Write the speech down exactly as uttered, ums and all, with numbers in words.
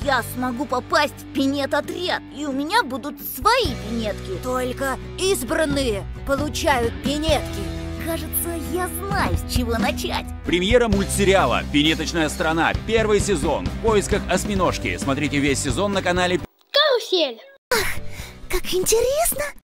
Я смогу попасть в пинет-отряд, и у меня будут свои пинетки. Только избранные получают пинетки. Кажется, я знаю, с чего начать. Премьера мультсериала «Пинеточная страна». Первый сезон. В поисках осьминожки. Смотрите весь сезон на канале Карусель. Ах, как интересно!